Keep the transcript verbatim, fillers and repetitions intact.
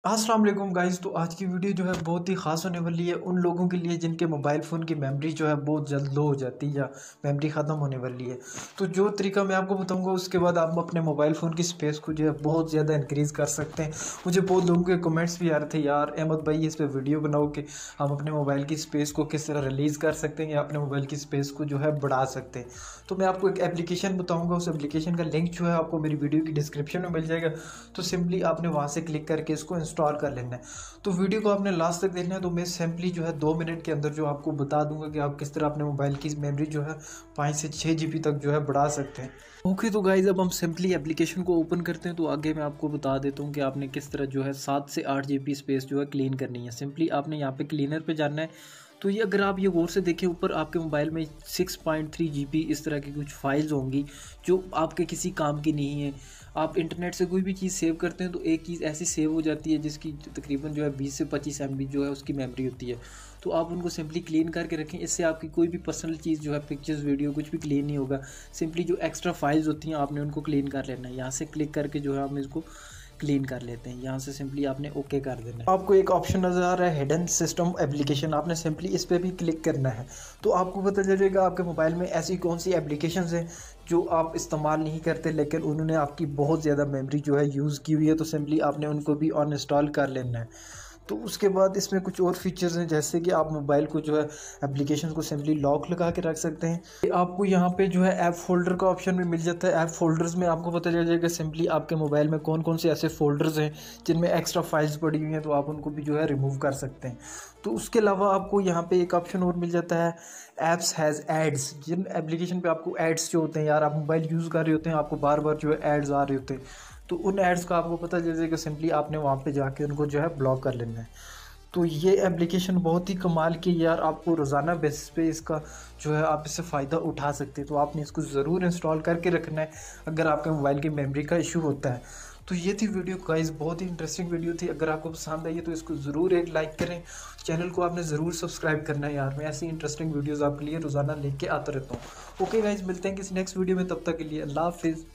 अस्सलाम वालेकुम गाइस। तो आज की वीडियो जो है बहुत ही ख़ास होने वाली है उन लोगों के लिए जिनके मोबाइल फ़ोन की मेमोरी जो है बहुत जल्द लो हो जाती है या मेमोरी ख़त्म होने वाली है। तो जो तरीका मैं आपको बताऊंगा उसके बाद आप अपने मोबाइल फ़ोन की स्पेस को जो है बहुत ज़्यादा इंक्रीज़ कर सकते हैं। मुझे बहुत लोगों के कमेंट्स भी आ रहे थे, यार अहमद भाई इस पर वीडियो बनाओ कि हम अपने मोबाइल की स्पेस को किस तरह रिलीज़ कर सकते हैं या अपने मोबाइल की स्पेस को जो है बढ़ा सकते हैं। तो मैं आपको एक एप्लीकेशन बताऊँगा, उस एप्लीकेशन का लिंक जो है आपको मेरी वीडियो की डिस्क्रिप्शन में मिल जाएगा। तो सिंपली आपने वहाँ से क्लिक करके इसको इंस्टॉल कर लेना है। तो वीडियो को आपने लास्ट तक देखना है। तो मैं सिंपली जो है दो मिनट के अंदर जो आपको बता दूंगा कि आप किस तरह अपने मोबाइल की मेमोरी जो है पाँच से छः जी बी तक जो है बढ़ा सकते हैं। ओके तो गाइज अब हम सिंपली एप्लीकेशन को ओपन करते हैं। तो आगे मैं आपको बता देता हूँ कि आपने किस तरह जो है सात से आठ जी बी स्पेस जो है क्लीन करनी है। सिंपली आपने यहाँ पे क्लीनर पे जाना है। तो ये अगर आप ये गौर से देखें ऊपर आपके मोबाइल में six point three G B इस तरह की कुछ फाइल्स होंगी जो आपके किसी काम की नहीं है। आप इंटरनेट से कोई भी चीज़ सेव करते हैं तो एक चीज़ ऐसी सेव हो जाती है जिसकी तकरीबन जो है बीस से पच्चीस एम बी जो है उसकी मेमोरी होती है। तो आप उनको सिंपली क्लीन करके रखें। इससे आपकी कोई भी पर्सनल चीज़ जो है पिक्चर्स वीडियो कुछ भी क्लीन नहीं होगा। सिंपली जो एक्स्ट्रा फाइल्स होती हैं आपने उनको क्लीन कर लेना है। यहाँ से क्लिक करके जो है हम इसको क्लीन कर लेते हैं। यहाँ से सिंपली आपने ओके कर देना है। आपको एक ऑप्शन नज़र आ रहा है हिडन सिस्टम एप्लीकेशन, आपने सिंपली इस पर भी क्लिक करना है। तो आपको पता चल जाएगा आपके मोबाइल में ऐसी कौन सी एप्लीकेशंस हैं जो आप इस्तेमाल नहीं करते लेकिन उन्होंने आपकी बहुत ज़्यादा मेमोरी जो है यूज़ की हुई है। तो सिंपली आपने उनको भी ऑन इंस्टॉल कर लेना है। तो उसके बाद इसमें कुछ और फीचर्स हैं जैसे कि आप मोबाइल को जो है एप्लीकेशन को सिंपली लॉक लगा के रख सकते हैं। आपको यहाँ पे जो है ऐप फोल्डर का ऑप्शन भी मिल जाता है। ऐप फोल्डर्स में आपको पता चल जाएगा सिंपली आपके मोबाइल में कौन कौन से ऐसे फोल्डर्स हैं जिनमें एक्स्ट्रा फाइल्स पड़ी हुई हैं, तो आप उनको भी जो है रिमूव कर सकते हैं। तो उसके अलावा आपको यहाँ पे एक ऑप्शन और मिल जाता है एप्स हैज़ एड्स। जिन एप्लीकेशन पे आपको एड्स जो होते हैं, यार आप मोबाइल यूज़ कर रहे होते हैं, आपको बार बार जो है एड्स आ रहे होते हैं, तो उन एड्स का आपको पता चल जाएगा सिंपली आपने वहाँ पे जाके उनको जो है ब्लॉक कर लेना है। तो ये एप्लीकेशन बहुत ही कमाल की, यार आपको रोज़ाना बेसिस पे इसका जो है आप इससे फ़ायदा उठा सकते हैं। तो आपने इसको ज़रूर इंस्टॉल करके रखना है अगर आपके मोबाइल की मेमोरी का इशू होता है। तो ये थी वीडियो गाइस, बहुत ही इंटरेस्टिंग वीडियो थी। अगर आपको पसंद आई है तो इसको ज़रूर एक लाइक करें। चैनल को आपने ज़रूर सब्सक्राइब करना है। यार मैं ऐसी इंटरेस्टिंग वीडियोज़ आपके लिए रोज़ाना लेके आता रहता हूँ। ओके गाइस, मिलते हैं किसी नेक्स्ट वीडियो में, तब तक के लिए अल्लाह हाफिज़।